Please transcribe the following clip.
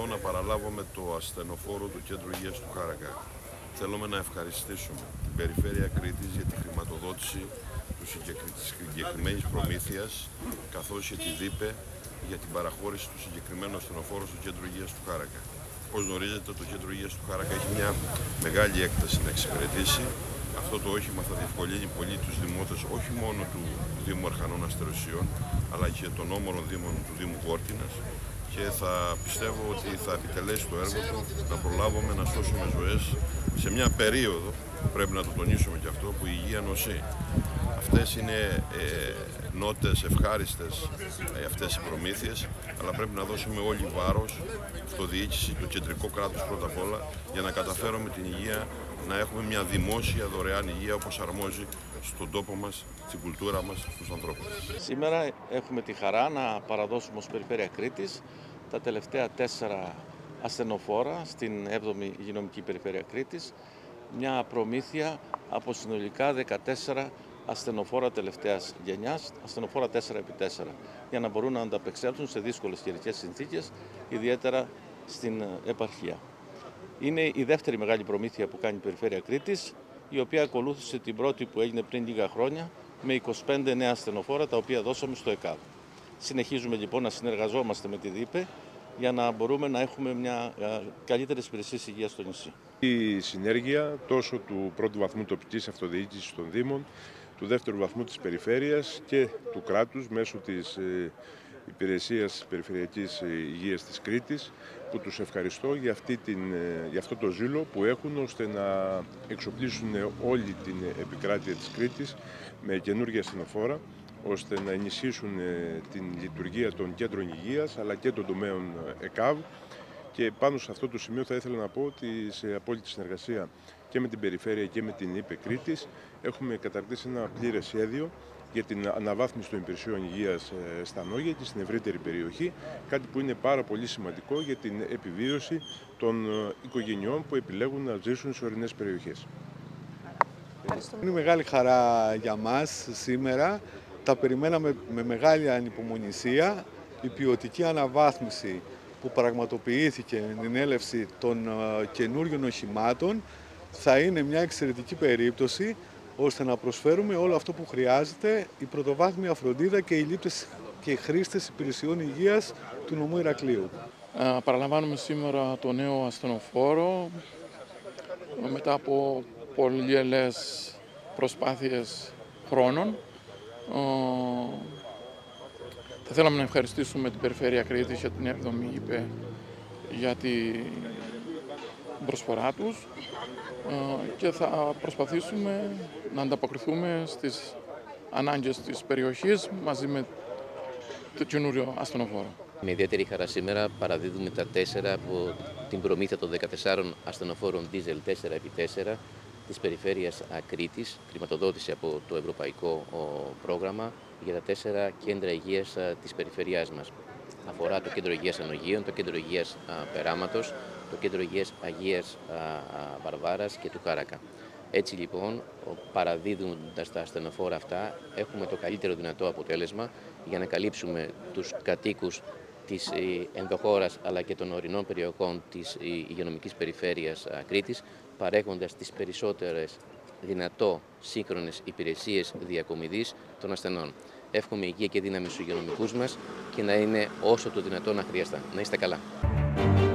εδώ να παραλάβουμε το ασθενοφόρο του Κέντρου Υγείας του Χάρακα. Θέλουμε να ευχαριστήσουμε την Περιφέρεια Κρήτης για τη χρηματοδότηση της συγκεκριμένης προμήθειας, καθώς και τη ΔΥΠΕ για την παραχώρηση του συγκεκριμένου ασθενοφόρου στο Κέντρο Υγείας του Χάρακα. Όπως γνωρίζετε, το Κέντρο Υγείας του Χάρακα έχει μια μεγάλη έκταση να εξυπηρετήσει. Αυτό το όχημα θα διευκολύνει πολύ τους δημότες, όχι μόνο του Δήμου Αρχανών Αστεροσίων, αλλά και των όμορων δήμων του Δήμου Κόρκινας, και θα πιστεύω ότι θα επιτελέσει το έργο του να προλάβουμε να σώσουμε ζωές σε μια περίοδο, πρέπει να το τονίσουμε και αυτό, που η υγεία νοσεί. Αυτές είναι νότες ευχάριστες αυτές οι προμήθειες, αλλά πρέπει να δώσουμε όλοι βάρος, αυτοδιοίκηση, το κεντρικό κράτος πρώτα απ' όλα, για να καταφέρουμε την υγεία, να έχουμε μια δημόσια δωρεάν υγεία όπως αρμόζει στον τόπο μας, στην κουλτούρα μας, στους ανθρώπους. Σήμερα έχουμε τη χαρά να παραδώσουμε ως Περιφέρεια Κρήτης τα τελευταία 4 ασθενοφόρα στην 7η Υγειονομική Περιφέρεια Κρήτης, μια προμήθεια από συνολικά 14 ασθενοφόρα τελευταίας γενιάς, ασθενοφόρα 4x4, για να μπορούν να ανταπεξέλθουν σε δύσκολες καιρικές συνθήκες, ιδιαίτερα στην επαρχία. Είναι η δεύτερη μεγάλη προμήθεια που κάνει η Περιφέρεια Κρήτης, η οποία ακολούθησε την πρώτη που έγινε πριν λίγα χρόνια με 25 νέα ασθενοφόρα, τα οποία δώσαμε στο ΕΚΑΒ. Συνεχίζουμε λοιπόν να συνεργαζόμαστε με τη ΔΥΠΕ για να μπορούμε να έχουμε μια καλύτερη υπηρεσία υγείας στο νησί. Η συνέργεια τόσο του πρώτου βαθμού τοπικής αυτοδιοίκησης των Δήμων, του δεύτερου βαθμού της Περιφέρειας και του κράτους μέσω της Υπηρεσίας Περιφερειακής Υγείας της Κρήτης, που τους ευχαριστώ για αυτό το ζήλο που έχουν ώστε να εξοπλίσουν όλη την επικράτεια της Κρήτης με καινούργια ασθενοφόρα, ώστε να ενισχύσουν την λειτουργία των κέντρων υγείας αλλά και των τομέων ΕΚΑΒ. Και πάνω σε αυτό το σημείο θα ήθελα να πω ότι σε απόλυτη συνεργασία και με την Περιφέρεια και με την ΥΠΕ Κρήτης έχουμε καταρτήσει ένα πλήρες σχέδιο για την αναβάθμιση των υπηρεσιών υγείας στα Νόγια και στην ευρύτερη περιοχή, κάτι που είναι πάρα πολύ σημαντικό για την επιβίωση των οικογενειών που επιλέγουν να ζήσουν σε ορεινές περιοχές. Είναι μεγάλη χαρά για μας σήμερα. Τα περιμέναμε με μεγάλη ανυπομονησία. Η ποιοτική αναβάθμιση που πραγματοποιήθηκε με την έλευση των καινούριων οχημάτων θα είναι μια εξαιρετική περίπτωση ώστε να προσφέρουμε όλο αυτό που χρειάζεται η πρωτοβάθμια φροντίδα και οι λήπτες και οι χρήστες υπηρεσιών υγείας του νομού Ηρακλείου. Παραλαμβάνουμε σήμερα το νέο ασθενοφόρο μετά από πολλές προσπάθειες χρόνων. Θα θέλαμε να ευχαριστήσουμε την Περιφέρεια Κρήτης για την 7η ΥΠΕ για την προσφορά τους και θα προσπαθήσουμε να ανταποκριθούμε στις ανάγκες της περιοχής μαζί με το καινούριο ασθενοφόρο. Με ιδιαίτερη χαρά σήμερα παραδίδουμε τα 4 από την προμήθεια των 14 ασθενοφόρων diesel 4x4 της Περιφέρειας Κρήτης, χρηματοδότηση από το Ευρωπαϊκό Πρόγραμμα για τα 4 κέντρα υγείας της περιφερειάς μας. Αφορά το Κέντρο Υγείας Ανογείων, το Κέντρο Υγείας Περάματος, το Κέντρο Υγείας Αγίας Βαρβάρας και του Χάρακα. Έτσι λοιπόν, παραδίδοντας τα ασθενοφόρα αυτά, έχουμε το καλύτερο δυνατό αποτέλεσμα για να καλύψουμε τους κατοίκους της ενδοχώρας αλλά και των ορεινών περιοχών της Υγειονομικής Περιφέρειας Κρήτης, παρέχοντας τις περισσότερες δυνατό σύγχρονες υπηρεσίες διακομιδής των ασθενών. Εύχομαι υγεία και δύναμη στους υγειονομικούς μας και να είναι όσο το δυνατόν αχρίαστα. Να είστε καλά.